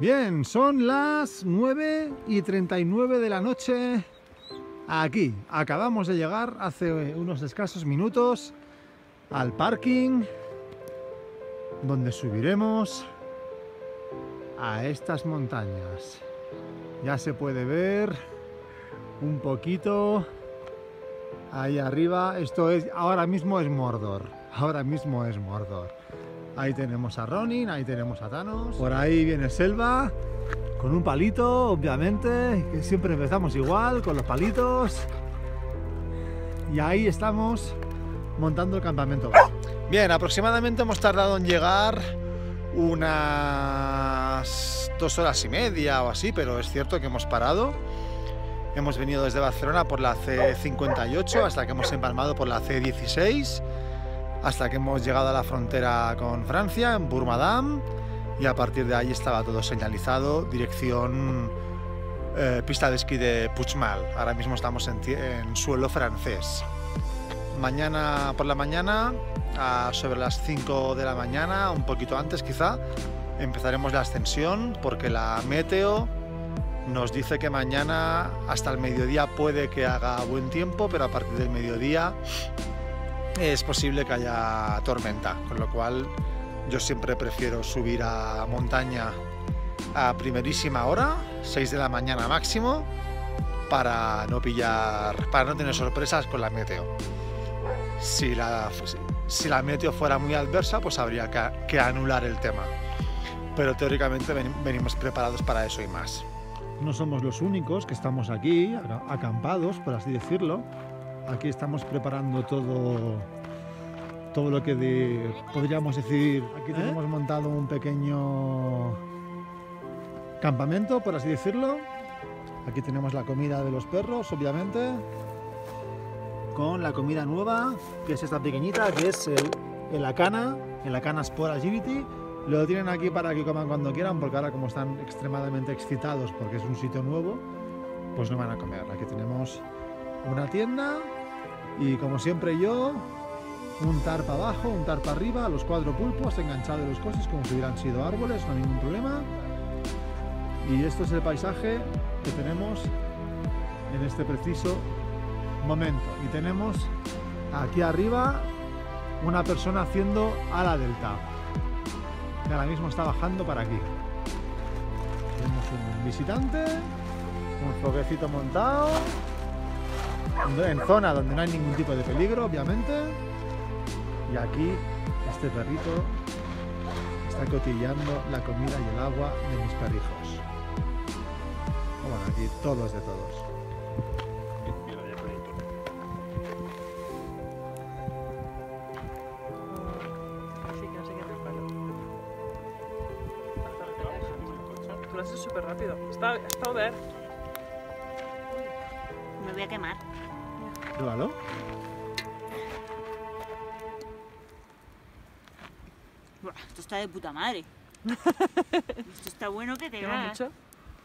Bien, son las 9:39 de la noche. Aquí, acabamos de llegar hace unos escasos minutos al parking donde subiremos a estas montañas. Ya se puede ver un poquito ahí arriba. Esto es, ahora mismo es Mordor. Ahora mismo es Mordor. Ahí tenemos a Ronin, ahí tenemos a Thanos. Por ahí viene Selva con un palito, obviamente, que siempre empezamos igual, con los palitos. Y ahí estamos montando el campamento. Bien, aproximadamente hemos tardado en llegar unas 2 horas y media o así, pero es cierto que hemos parado. Hemos venido desde Barcelona por la C58 hasta que hemos empalmado por la C16, hasta que hemos llegado a la frontera con Francia, en Bourg-Madame, y a partir de ahí estaba todo señalizado, dirección pista de esquí de Puigmal. Ahora mismo estamos en suelo francés. Mañana por la mañana, sobre las 5 de la mañana, un poquito antes quizá, empezaremos la ascensión, porque la meteo nos dice que mañana hasta el mediodía puede que haga buen tiempo, pero a partir del mediodía es posible que haya tormenta, con lo cual yo siempre prefiero subir a montaña a primerísima hora, 6 de la mañana máximo, para no tener sorpresas con la meteo. Si la meteo fuera muy adversa, pues habría que anular el tema, pero teóricamente venimos preparados para eso y más. No somos los únicos que estamos aquí acampados, por así decirlo. Aquí estamos preparando todo lo que podríamos decir. Aquí tenemos montado un pequeño campamento, por así decirlo. Aquí tenemos la comida de los perros, obviamente, con la comida nueva, que es esta pequeñita, que es el Acana Sport Agility. Lo tienen aquí para que coman cuando quieran, porque ahora, como están extremadamente excitados porque es un sitio nuevo, pues no van a comer. Aquí tenemos una tienda y, como siempre, yo un tarpa abajo, un tarpa arriba, los 4 pulpos enganchados en los coches como si hubieran sido árboles, no hay ningún problema. Y esto es el paisaje que tenemos en este preciso momento. Y tenemos aquí arriba una persona haciendo ala delta, que ahora mismo está bajando para aquí. Tenemos un visitante, un foguecito montado, en zona donde no hay ningún tipo de peligro, obviamente. Y aquí este perrito está cotilleando la comida y el agua de mis perrijos. Bueno, aquí todos de todos. Tú lo haces súper rápido. Está ver. Me voy a quemar. Pruébalo. Buah, esto está de puta madre. Esto está bueno que te ¿Quema veas. mucho?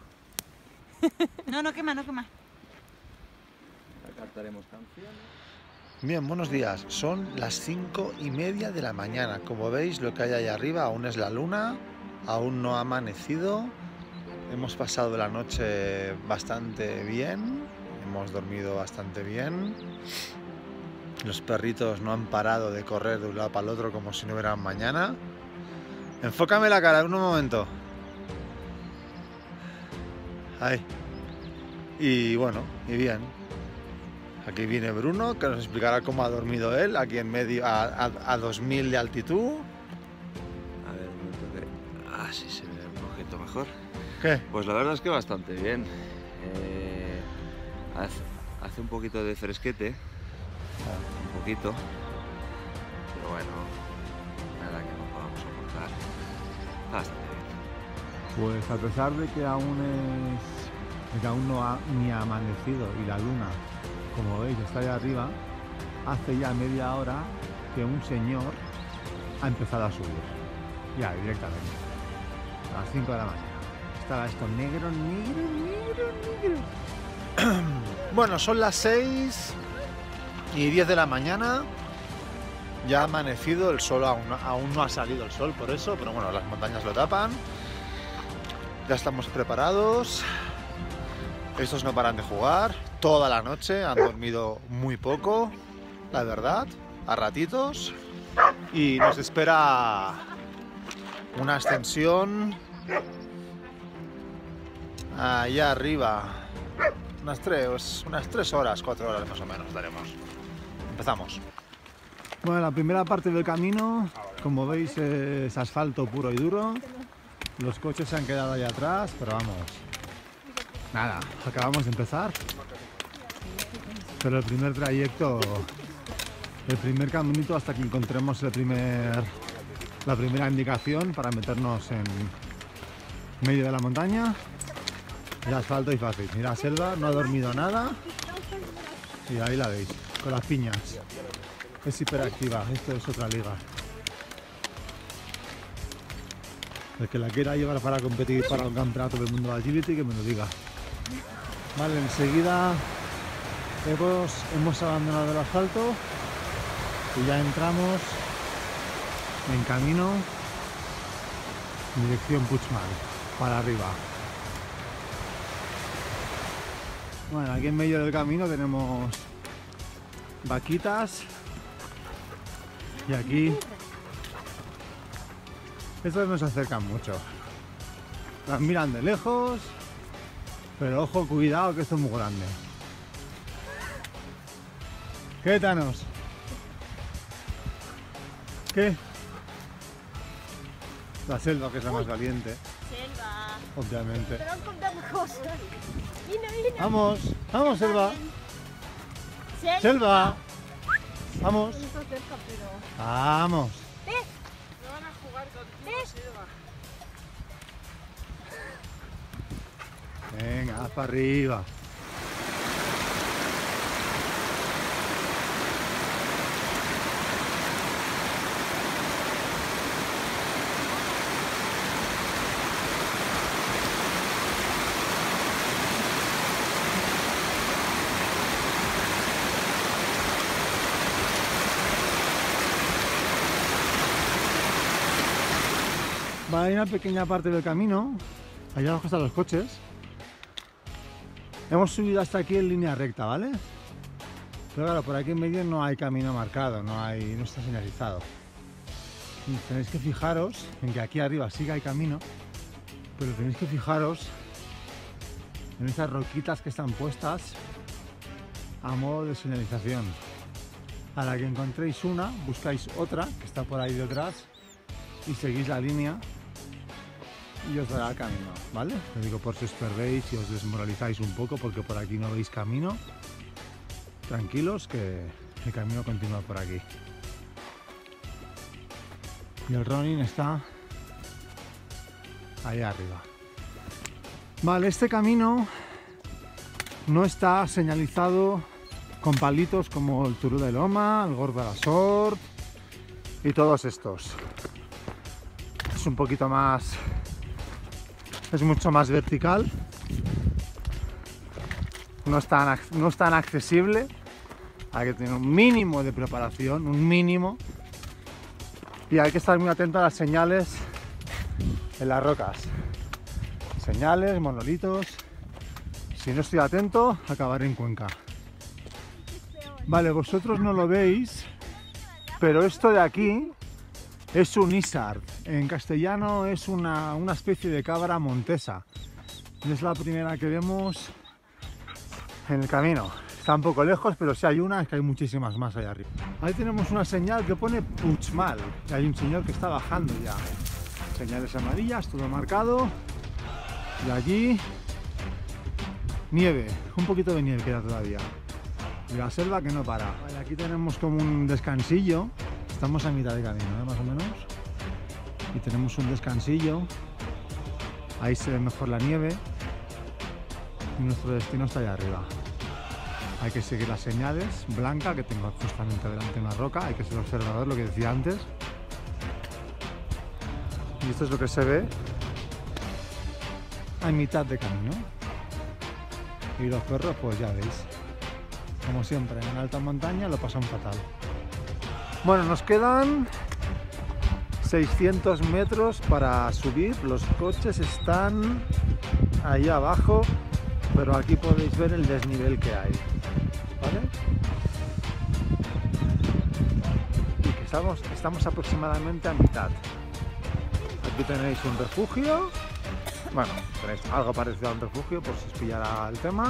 No quema, no quema. Cantaremos canciones. Bien, buenos días. Son las 5:30 de la mañana. Como veis, lo que hay ahí arriba aún es la luna, aún no ha amanecido. Hemos pasado la noche bastante bien, hemos dormido bastante bien. Los perritos no han parado de correr de un lado para el otro como si no hubiera mañana. Enfócame la cara, un momento. Ahí. Y bueno, y bien. Aquí viene Bruno, que nos explicará cómo ha dormido él, aquí en medio, a 2000 de altitud. A ver, un momento que... Así se ve un poquito mejor. ¿Qué? Pues la verdad es que bastante bien. Hace un poquito de fresquete. Un poquito. Pero bueno, nada que no podamos soportar. Bastante bien. Pues a pesar de que aún no ha ni amanecido y la luna, como veis, está ahí arriba, hace ya media hora que un señor ha empezado a subir. Ya, directamente. A las 5 de la mañana. Estaba esto negro. Bueno, son las 6:10 de la mañana. Ya ha amanecido, el sol aún no ha salido el sol por eso, pero bueno, las montañas lo tapan. Ya estamos preparados. Estos no paran de jugar toda la noche, han dormido muy poco, la verdad, a ratitos. Y nos espera una ascensión allá arriba. Unas 3 horas, 4 horas más o menos daremos. Empezamos. Bueno, la primera parte del camino, como veis, es asfalto puro y duro. Los coches se han quedado ahí atrás, pero vamos, nada, acabamos de empezar. Pero el primer trayecto, el primer caminito hasta que encontremos la primera indicación para meternos en medio de la montaña. El asfalto y fácil. Mira, Selva no ha dormido nada y ahí la veis, con las piñas. Es hiperactiva, esto es otra liga. El que la quiera llevar para competir para un campeonato del mundo de Agility, que me lo diga. Vale, enseguida hemos abandonado el asfalto y ya entramos en camino en dirección Puigmal, para arriba. Bueno, aquí en medio del camino tenemos vaquitas y aquí estos no se acercan mucho, las miran de lejos, pero ojo, cuidado que esto es muy grande. ¿Qué, Thanos? ¿Qué? La Selva, que es la más valiente. Selva. Obviamente. Pero han contado cosas. Mira. Vamos, vamos, Selva. Selva. Selva. Vamos. No está cerca, pero... Vamos. No van a jugar contigo, Silva. Venga, haz para arriba. Hay una pequeña parte del camino, allá abajo están los coches. Hemos subido hasta aquí en línea recta, ¿vale? Pero claro, por aquí en medio no hay camino marcado, no está señalizado. Y tenéis que fijaros en que aquí arriba sí que hay camino, pero tenéis que fijaros en estas roquitas que están puestas a modo de señalización. A la que encontréis una, buscáis otra que está por ahí detrás y seguís la línea y os dará el camino, ¿vale? Lo digo por si os perdéis y os desmoralizáis un poco porque por aquí no veis camino. Tranquilos que el camino continúa por aquí. Y el running está ahí arriba. Vale, este camino no está señalizado con palitos como el Turó de Loma, el Gorg de la Sort y todos estos. Es un poquito más... es mucho más vertical, no es tan accesible, hay que tener un mínimo de preparación, un mínimo, y hay que estar muy atento a las señales en las rocas, señales, monolitos. Si no estoy atento, acabaré en Cuenca. Vale, vosotros no lo veis, pero esto de aquí es un isard. En castellano es una especie de cabra montesa. Y es la primera que vemos en el camino. Está un poco lejos, pero si hay una, es que hay muchísimas más allá arriba. Ahí tenemos una señal que pone Puigmal. Y hay un señor que está bajando ya. Señales amarillas, todo marcado. Y allí nieve, un poquito de nieve queda todavía. Y la selva que no para. Vale, aquí tenemos como un descansillo. Estamos a mitad de camino, más o menos. Y tenemos un descansillo. Ahí se ve mejor la nieve. Y nuestro destino está allá arriba. Hay que seguir las señales. Blanca, que tengo justamente delante una roca. Hay que ser observador, lo que decía antes. Y esto es lo que se ve a mitad de camino. Y los perros, pues ya veis. Como siempre, en alta montaña lo pasan fatal. Bueno, nos quedan 600 metros para subir. Los coches están ahí abajo, pero aquí podéis ver el desnivel que hay, ¿vale? Y que estamos aproximadamente a mitad. Aquí tenéis un refugio, bueno, tenéis algo parecido a un refugio por si os pillara el tema,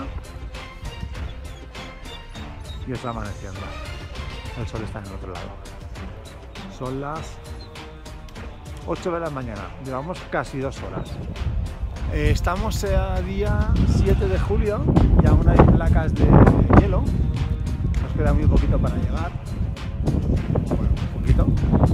y está amaneciendo. El sol está en el otro lado. Son las 8 de la mañana, llevamos casi 2 horas. Estamos a día 7 de julio y aún hay placas de hielo. Nos queda muy poquito para llegar. Bueno, un poquito.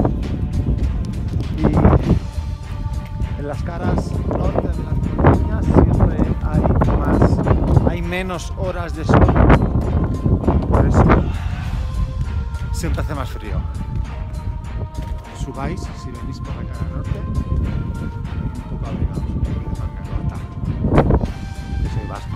Y en las caras norte de las montañas siempre hay menos horas de sol. Por eso siempre hace más frío. Subáis, si venís por la cara norte, un poco abrigados, un poco de manga corta. Yo soy vasco.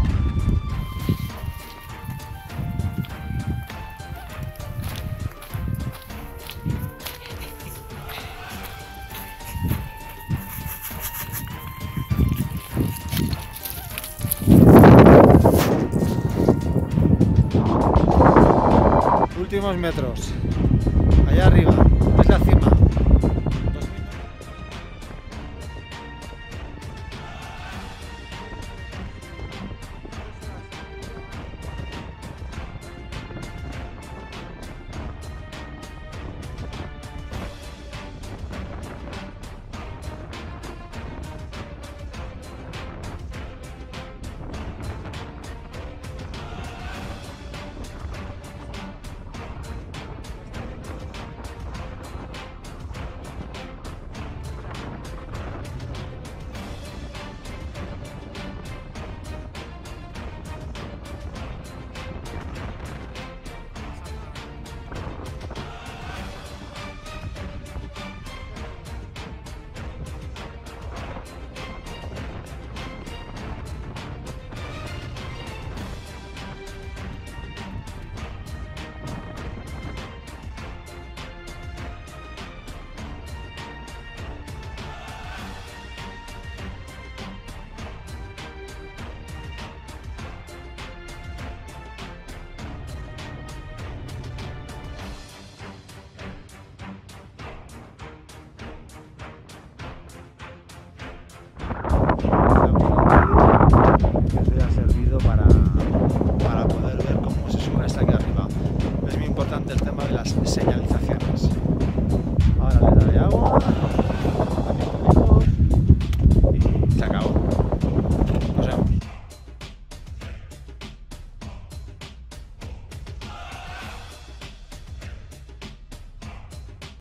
Últimos metros. Allá arriba, es la cima.